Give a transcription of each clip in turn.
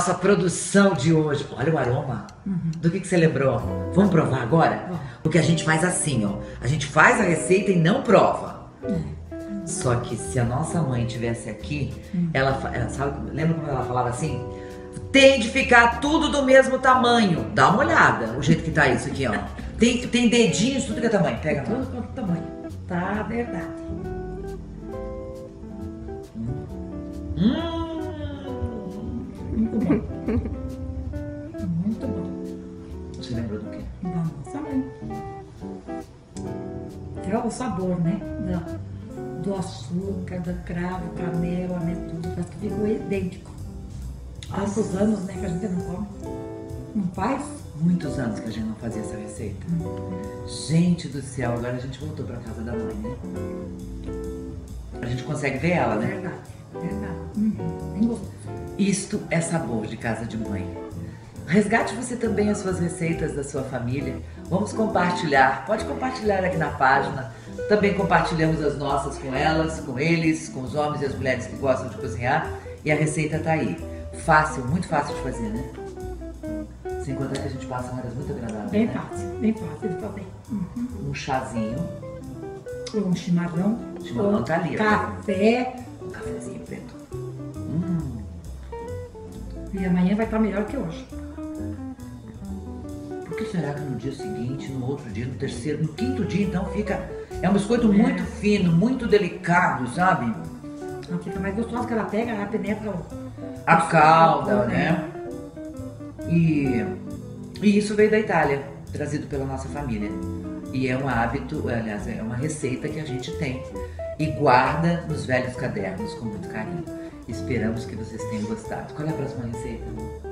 nossa produção de hoje. Olha o aroma. Do que você lembrou? Vamos provar agora? Porque a gente faz assim, ó. A gente faz a receita e não prova. Só que se a nossa mãe tivesse aqui, ela sabe, lembra como ela falava assim? Tem de ficar tudo do mesmo tamanho. Dá uma olhada, o jeito que tá isso aqui, ó. Tem dedinhos, tudo que é tamanho. Pega lá. Tudo quanto tamanho. Tá, verdade. Muito bom. Muito bom. Você lembrou do quê? Da nossa mãe. É o sabor, né? Do açúcar, do cravo, canela, né? Tudo. Parece que ficou idêntico. Tantos anos, né? Que a gente não come. Não faz? Muitos anos que a gente não fazia essa receita. Gente do céu, agora a gente voltou pra casa da mãe, né? A gente consegue ver ela, né? Verdade, verdade. Bem gostoso. Isto é sabor de casa de mãe. Resgate você também as suas receitas da sua família. Vamos compartilhar. Pode compartilhar aqui na página. Também compartilhamos as nossas com elas, com eles, com os homens e as mulheres que gostam de cozinhar. E a receita tá aí. Fácil, muito fácil de fazer, né? Sem contar que a gente passa horas muito agradáveis, Bem né? bem fácil de fazer. Um chazinho. Um chimarrão. O chimarrão tá ali, ó. Café. Um cafezinho preto. E amanhã vai estar melhor que hoje. Por que será que no dia seguinte, no outro dia, no terceiro, no quinto dia, então fica... É um biscoito muito fino, muito delicado, sabe? Ela fica mais gostosa, porque ela pega, ela penetra A calda, né? E isso veio da Itália, trazido pela nossa família. E é um hábito, aliás, é uma receita que a gente tem e guarda nos velhos cadernos com muito carinho. Esperamos que vocês tenham gostado. Qual é a próxima receita?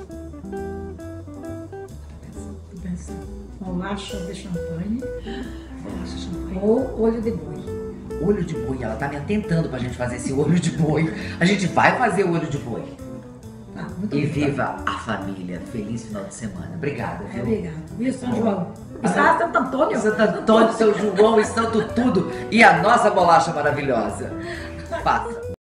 Tô pensando. Bolacha de champanhe Bolacha de champanhe. ou olho de boi. Olho de boi, ela tá me atentando pra gente fazer esse olho de boi. A gente vai fazer o olho de boi. Ah, muito E obrigada. viva a família. Feliz final de semana. Obrigada, viu? Obrigada. Viu, São João? Está Santo Antônio. Santo Antônio, São João e Santo Tudo. E a nossa bolacha maravilhosa. Passa.